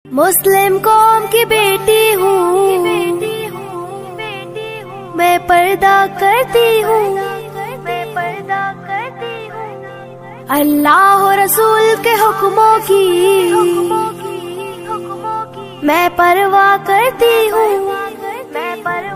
मुस्लिम कौम की बेटी हूँ, मैं पर्दा करती हूँ, अल्लाह और रसूल के हुक्मों की मैं परवाह करती हूँ।